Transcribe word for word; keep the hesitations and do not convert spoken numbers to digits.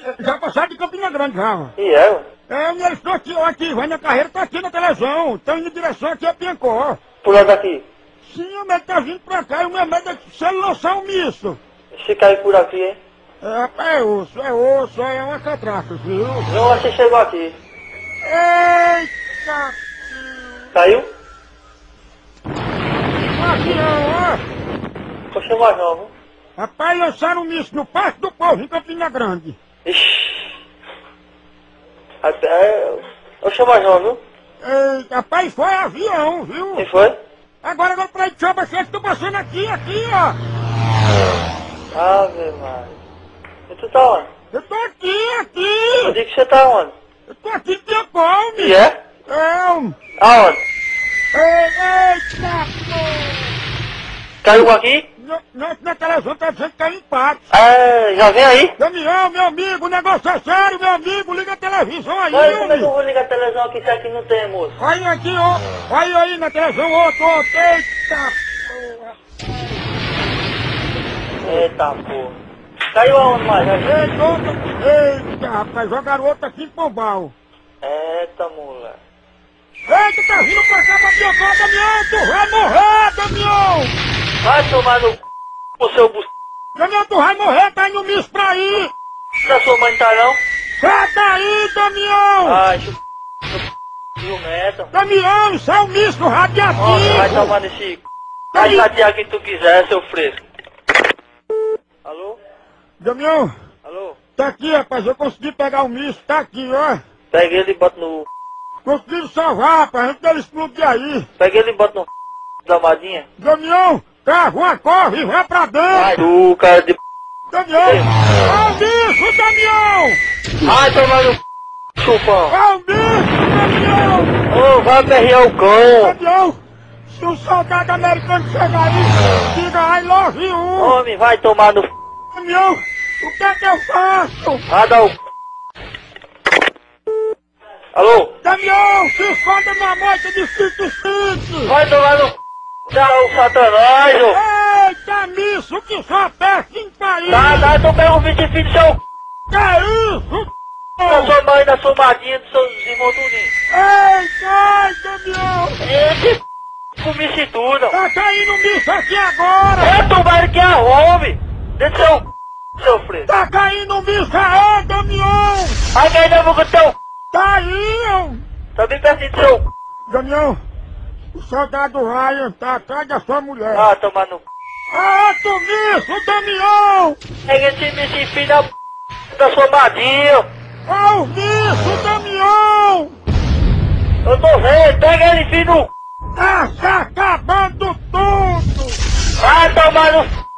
Já passaram de Campina Grande já. E é, ué? É, eles estão aqui, ó, aqui, vai na carreira, tá aqui na televisão. Estão indo em direção aqui a Piancó. Pulando daqui. Sim, o médico tá vindo pra cá e o meu medo é que se ele lançar um misto. Se cair por aqui, hein? É, rapaz, é osso, é osso, é uma catraca, viu? Não, você chegou aqui. Eita! Caiu? Não aqui não, ó. Poxa, mais não, viu? Rapaz, lançaram um misto no Parque do Povo, em Campina Grande. Ixi. Até... Poxa, mais não, viu? Eita, rapaz, foi avião, viu? Quem foi? Agora, agora pra Itiaba, vocês estão passando aqui, aqui, ó. Ave Maria. E tu tá onde? Eu tô aqui, Eu aqui. digo que você tá onde? Eu tô aqui em Piancó, E é? Eu. Aonde? Eita, pô. Caiu aqui? Não, não, na televisão tá dizendo que tá empate. É, já vem aí? Damião, meu amigo, o negócio é sério, meu amigo, liga a televisão aí, Mas como é que eu homem. vou ligar a televisão aqui se aqui não tem, moço? Olha aqui, ó. Olha aí na televisão, outro, outro. Eita, porra. Eita porra. Caiu aonde mais? Eita, outra. Eita, rapaz, jogaram outro aqui em Pombal. Eita, moleque. Eita, tá vindo pra cá pra Piancó, Damião, tu vai morrer, Damião. Vai tomar no c... o seu bus... Damião, tu vai morrer, tá indo misto pra aí. Da sua mãe tá não? Sai daí, Damião. Ai, chu... Jumenta. Damião, isso é um misto radiativo. Nossa, vai tomar nesse c... Vai chatear quem tu quiser, seu fresco. Alô? Damião, Alô? tá aqui, rapaz, eu consegui pegar o misto, tá aqui, ó. Pega ele e bota no... Consegui salvar, rapaz, antes dele explodir aí. Pega ele e bota no... Damadinha. Damião, carro, uma corre, vai pra dentro. Ai, tu, cara de... Damião, ó o bicho, Damião. Vai tomar no c... chupão. Ó o bicho, Damião. Ô, vai aperrear o cão. Damião, se um soldado americano chegar aí, diga I love you. Homem, vai tomar no... Damião, o que é que eu faço? Vai dar o... Alô? Damião, se esconda na moita de cinto. Vai tomar no... Dá o satanás, ô. Eita, misso, que só peste em país. Tá, tá, então pega o vinte filho do seu... Que é isso? Da sua mãe, da sua madrinha, dos seus irmãos tudinho. Eita, ai, Damião. Esse... Comisse tudo. Tá caindo misso aqui agora. É, tu vai que arrome. Deixa seu... Seu fresco. Tá caindo misso aí, Damião. Vai cair na boca do teu... Tá aí, ó. Tá bem pertinho do seu... Damião, o soldado Ryan tá atrás da sua mulher. Ah, tomar no... Ah, tu misso, Damião. Pega esse missy filho da... Da sua madrinha. Ah, o misso, Damião. Eu tô vendo, pega ele, filho. Tá se acabando tudo. Vai tomar no...